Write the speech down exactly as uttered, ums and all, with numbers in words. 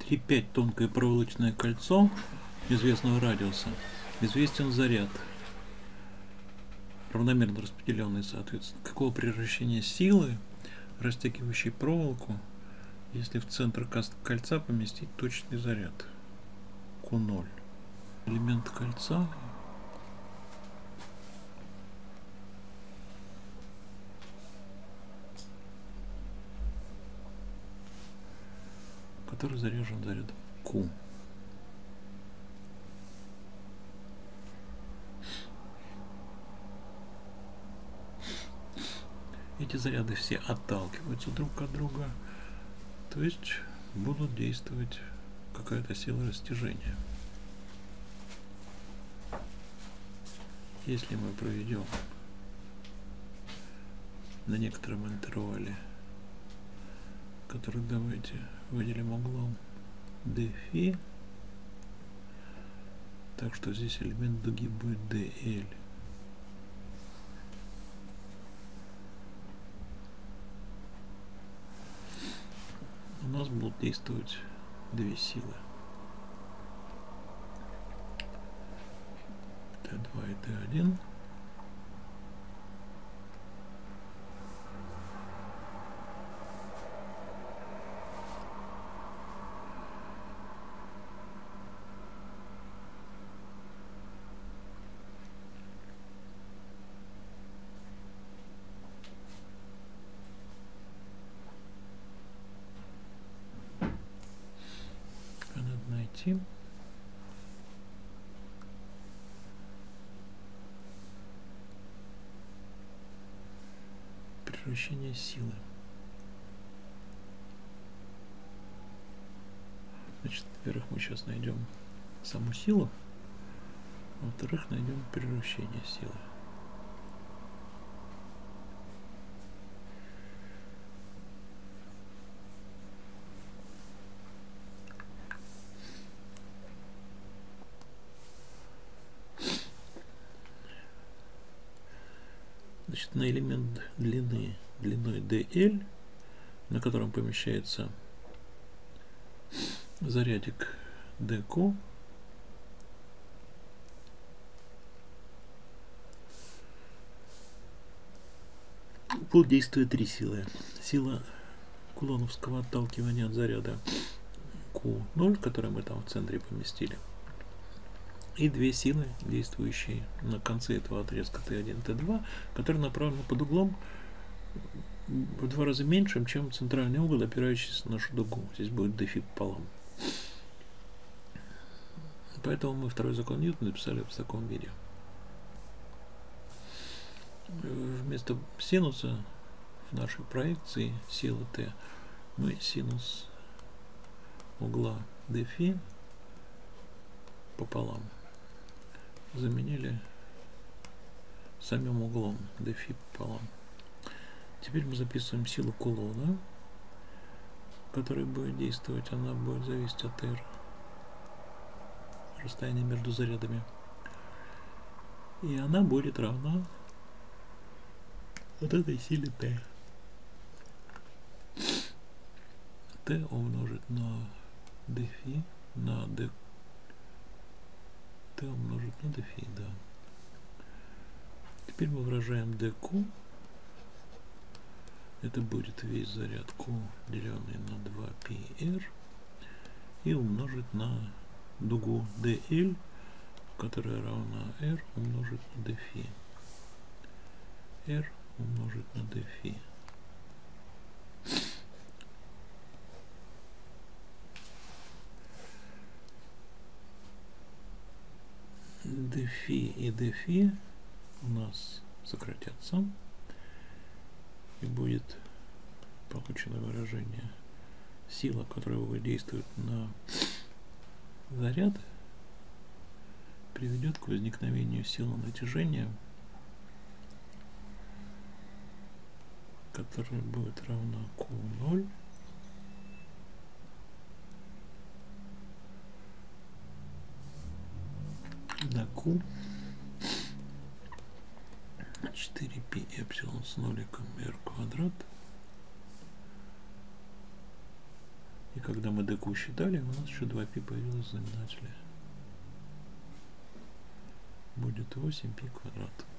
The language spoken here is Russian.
почти пять тонкое проволочное кольцо известного радиуса, известен заряд, равномерно распределенный, соответственно. Какого превращения силы, растягивающей проволоку, если в центр кольца поместить точный заряд Q ноль. Элемент кольца который заряжен зарядом Q. Эти заряды все отталкиваются друг от друга, то есть будут действовать какая-то сила растяжения. Если мы проведем на некотором интервале, который давайте выделим углом dφ, так что здесь элемент дуги будет dl. У нас будут действовать две силы, тэ два и тэ один. Надо найти превращение силы. Значит, во-первых, мы сейчас найдем саму силу, а во-вторых, найдем превращение силы. Значит, на элемент длины, длиной dl, на котором помещается зарядик dq, будут действовать три силы. Сила кулоновского отталкивания от заряда Q ноль, который мы там в центре поместили, и две силы, действующие на конце этого отрезка тэ один, тэ два, которые направлены под углом в два раза меньшим, чем центральный угол, опирающийся на нашу дугу. Здесь будет dφ пополам. Поэтому мы второй закон Ньютона написали в таком виде. Вместо синуса в нашей проекции силы Т мы синус угла dφ пополам заменили самим углом dφ пополам. Теперь мы записываем силу кулона, которая будет действовать, она будет зависеть от r, расстояния между зарядами, и она будет равна вот этой силе Т. Т умножить на dφ на d, Т умножить на dφ, да. Теперь мы выражаем dq. Это будет весь заряд Q, деленный на два π r, и умножить на дугу dl, которая равна r умножить на dφ. R умножить на dφ. dφ и dφ у нас сократятся, и будет получено выражение: сила, которая действует на заряд, приведет к возникновению силы натяжения, которая будет равна Q ноль на Q четыре π эпсилон с ноликом r квадрат И когда мы dq считали, у нас еще два π появилось в знаменателе. Будет восемь π квадрат.